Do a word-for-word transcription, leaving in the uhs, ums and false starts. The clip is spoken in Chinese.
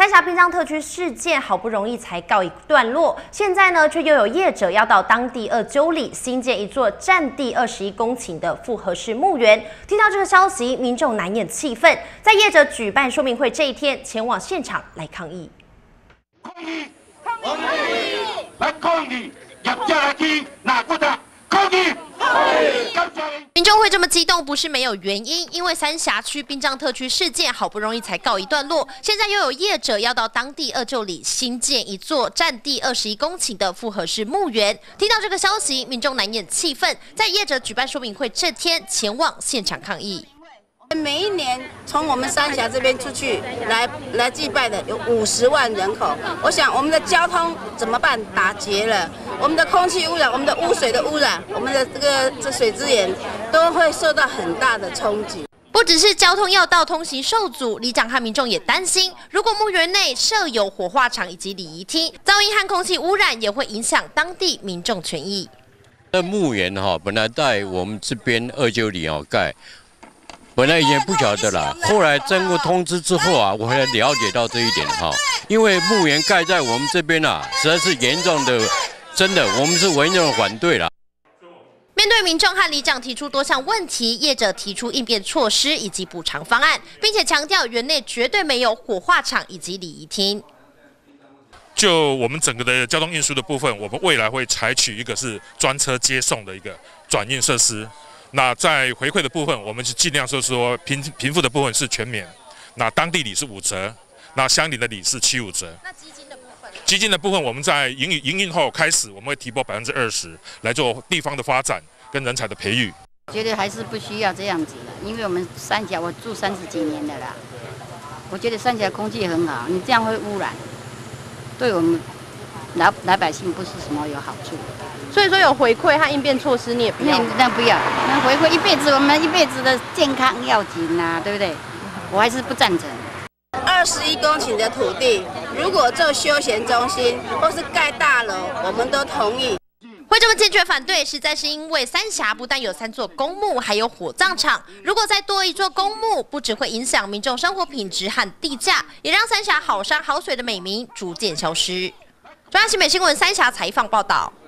三峡滨江特区事件好不容易才告一段落，现在呢却又有业者要到当地二鸠里新建一座占地二十一公顷的复合式墓园。听到这个消息，民众难掩气愤，在业者举办说明会这一天，前往现场来抗议。 抗议！抗议！来抗议！入家来听，哪个的抗议？ 民众会这么激动，不是没有原因，因为三峡区滨江特区事件好不容易才告一段落，现在又有业者要到当地二鸠里新建一座占地二十一公顷的复合式墓园。听到这个消息，民众难掩气愤，在业者举办说明会这天，前往现场抗议。 每一年从我们三峡这边出去来来祭拜的有五十万人口，我想我们的交通怎么办？打结了，我们的空气污染、我们的污水的污染、我们的这个这水资源都会受到很大的冲击。 不只是交通要道通行受阻，里长和民众也担心，如果墓园内设有火化场以及礼仪厅，噪音和空气污染也会影响当地民众权益。 这墓园哈，本来在我们这边二鸠里哦盖。 本来以前不晓得啦，后来经过通知之后啊，我才了解到这一点哈。因为墓园盖在我们这边啊，实在是严重的，真的，我们是严重的反对啦。 面对民众和里长提出多项问题，业者提出应变措施以及补偿方案，并且强调园内绝对没有火化场以及礼仪厅。 就我们整个的交通运输的部分，我们未来会采取一个是专车接送的一个转运设施。 那在回馈的部分，我们是尽量就是说贫贫富的部分是全免，那当地里是五折，那乡里的里是七五折。 那基金的部分？ 基金的部分，我们在营运营运后开始，我们会提拨百分之二十来做地方的发展跟人才的培育。 觉得还是不需要这样子的，因为我们三峡我住三十几年的啦，我觉得三峡空气很好，你这样会污染，对我们老老百姓不是什么有好处。 所以说有回馈和应变措施，你也不要？ 那不要，那回馈一辈子，我们一辈子的健康要紧呐、啊，对不对？我还是不赞成。 二十一公顷的土地，如果做休闲中心或是盖大楼，我们都同意。 会这么坚决反对，实在是因为三峡不但有三座公墓，还有火葬场。如果再多一座公墓，不只会影响民众生活品质和地价，也让三峡好山好水的美名逐渐消失。中央新北新闻三峡采访报道。